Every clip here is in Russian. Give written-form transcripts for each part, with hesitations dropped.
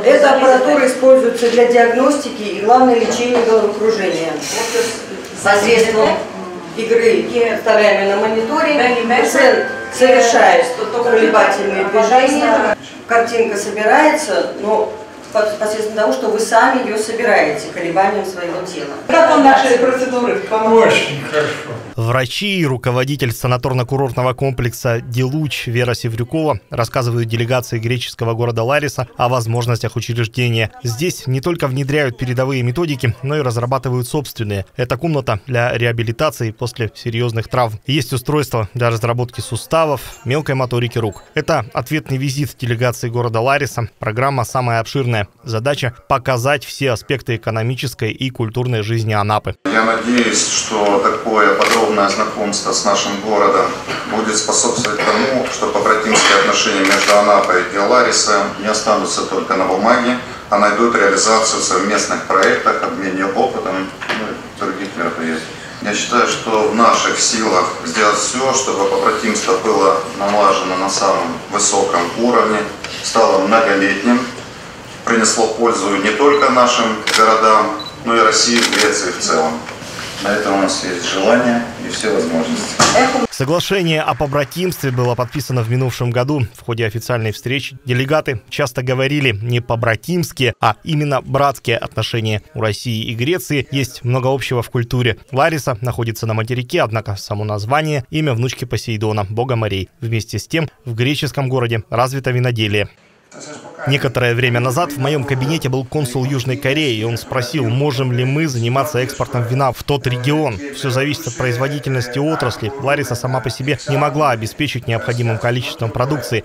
Эта аппаратура используется для диагностики и, главное, лечения головокружения. Посредством игры, вставляемой на мониторе, пациент совершает колебательные движения, картинка собирается, но посредством того, что вы сами ее собираете колебанием своего тела. Как вам наши процедуры? Очень хорошо. Врачи и руководитель санаторно-курортного комплекса «Делуч» Вера Севрюкова рассказывают делегации греческого города Лариса о возможностях учреждения. Здесь не только внедряют передовые методики, но и разрабатывают собственные. Это комната для реабилитации после серьезных травм. Есть устройство для разработки суставов, мелкой моторики рук. Это ответный визит делегации города Лариса. Программа самая обширная. Задача – показать все аспекты экономической и культурной жизни Анапы. Я надеюсь, что такое подробное знакомство с нашим городом будет способствовать тому, что побратимские отношения между Анапой и Ларисом не останутся только на бумаге, а найдут реализацию в совместных проектах, обмене опытом и других мероприятий. Я считаю, что в наших силах сделать все, чтобы побратимство было налажено на самом высоком уровне, стало многолетним, принесло пользу не только нашим городам, но и России, Греции в целом. На это у нас есть желание и все возможности. Соглашение о побратимстве было подписано в минувшем году. В ходе официальной встречи делегаты часто говорили не по-братимски, а именно братские отношения. У России и Греции есть много общего в культуре. Лариса находится на материке, однако само название – имя внучки Посейдона, бога морей. Вместе с тем в греческом городе развито виноделие. Некоторое время назад в моем кабинете был консул Южной Кореи, и он спросил, можем ли мы заниматься экспортом вина в тот регион. Все зависит от производительности отрасли. Лариса сама по себе не могла обеспечить необходимым количеством продукции.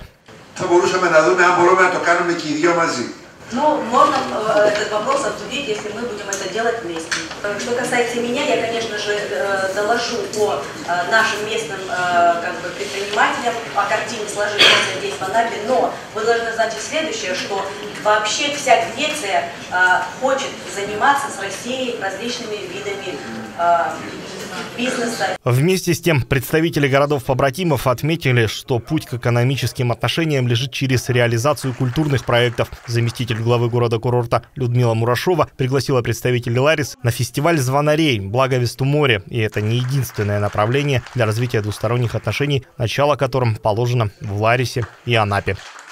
Ну, можно этот вопрос обсудить, если мы будем это делать вместе. Что касается меня, я, конечно же, доложу по нашим местным предпринимателям, о картине сложившейся здесь в Анапе, но вы должны знать и следующее, что вообще вся Греция хочет заниматься с Россией различными видами бизнеса. Вместе с тем, представители городов-побратимов отметили, что путь к экономическим отношениям лежит через реализацию культурных проектов. Заместитель главы города-курорта Людмила Мурашова пригласила представителей Ларис на фестиваль звонарей «Благовест у моря». И это не единственное направление для развития двусторонних отношений, начало которым положено в Ларисе и Анапе.